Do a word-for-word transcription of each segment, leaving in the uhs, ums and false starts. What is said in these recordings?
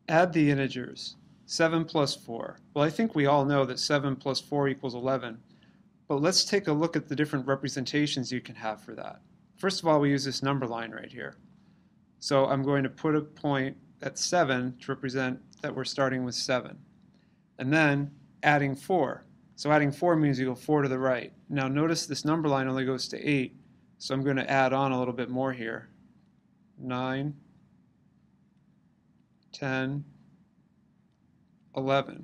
Add the integers. seven plus four. Well, I think we all know that seven plus four equals eleven, but let's take a look at the different representations you can have for that. First of all, we use this number line right here. So I'm going to put a point at seven to represent that we're starting with seven. And then adding four. So adding four means you go four to the right. Now notice this number line only goes to eight, so I'm going to add on a little bit more here. nine, ten, eleven.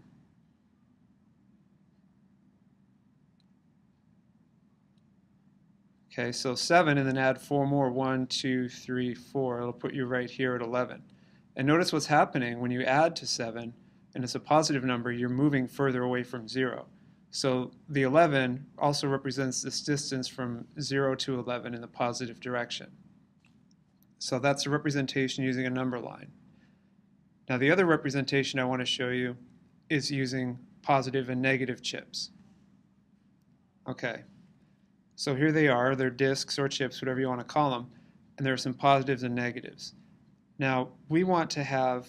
Okay, so seven and then add four more. one, two, three, four. It'll put you right here at eleven. And notice what's happening when you add to seven, and it's a positive number, you're moving further away from zero. So the eleven also represents this distance from zero to eleven in the positive direction. So that's a representation using a number line. Now the other representation I want to show you is using positive and negative chips. Okay, so here they are. They're disks or chips, whatever you want to call them, and there are some positives and negatives. Now we want to have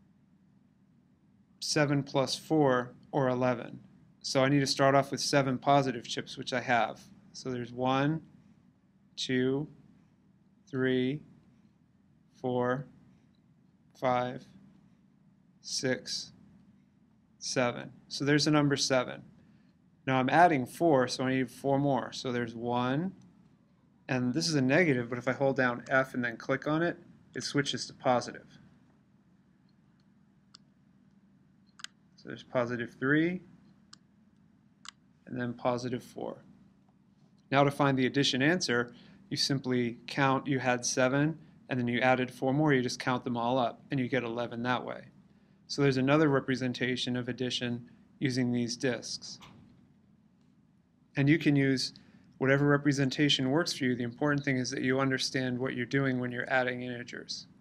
seven plus four or eleven. So I need to start off with seven positive chips, which I have. So there's one, two, three, four, five, six, seven. So there's the number seven. Now I'm adding four, so I need four more. So there's one, and this is a negative, but if I hold down F and then click on it, it switches to positive. So there's positive three, and then positive four. Now to find the addition answer, you simply count, you had seven, and then you added four more, you just count them all up, and you get eleven that way. So there's another representation of addition using these disks. And you can use whatever representation works for you. The important thing is that you understand what you're doing when you're adding integers.